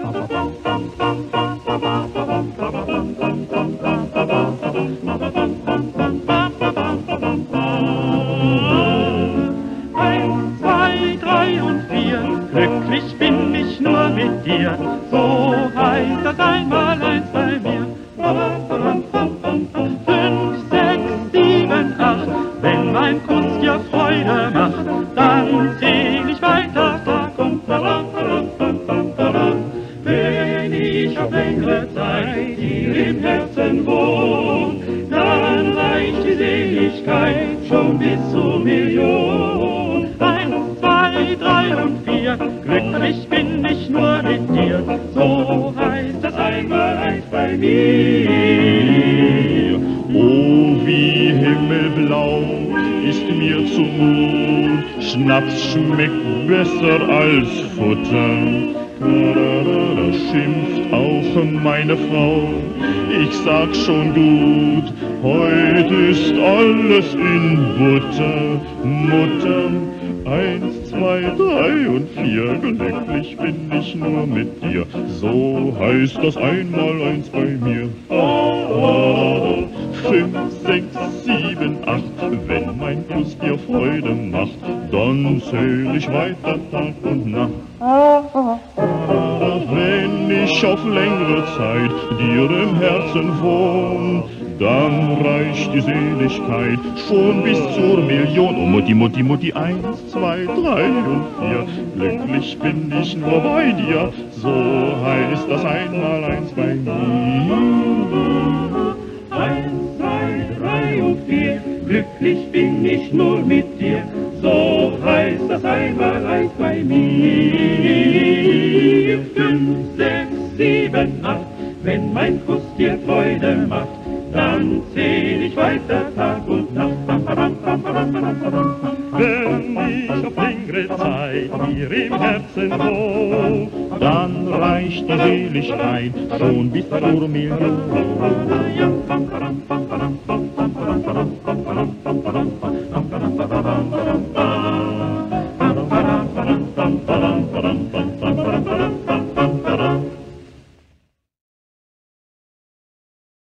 Eins, zwei, drei und vier, glücklich bin ich nur mit dir, so heißt das Einmaleins bei mir. Fünf, sechs, sieben, acht, wenn mein Kuss dir Freude macht, dann zähl ich weiter Tag und Nacht. Wenn ich auf längere Zeit dir im Herzen wohn, dann reicht die Seligkeit schon bis zur Million. Eins, zwei, drei und vier, glücklich bin ich nur mit dir, so heißt das Einmaleins bei mir. Oh, wie himmelblau ist mir zumut, Schnaps schmeckt besser als Futter. Da schimpft auch meine Frau, ich sag schon gut, heute ist alles in Butter. Mutter, eins, zwei, drei und vier, glücklich bin ich nur mit dir, so heißt das Einmaleins bei mir. Oh, fünf, sechs, sieben, acht, wenn mein Kuss dir Freude macht, dann zähl ich weiter Tag und Nacht. Wenn ich auf längere Zeit dir im Herzen wohn, dann reicht die Seligkeit schon bis zur Million. Oh Mutti, Mutti, Mutti, eins, zwei, drei und vier, glücklich bin ich nur bei dir, so heißt das Einmaleins bei mir. Eins, zwei, drei und vier, glücklich bin ich nur mit dir, so heißt das Einmaleins bei mir. Fünf, sechs, sieben, acht, wenn mein Kuss dir Freude macht, dann zähl ich weiter Tag und Nacht. Wenn ich auf längere Zeit dir im Herzen wohn, dann reicht die Seligkeit schon bis zur Million. Ba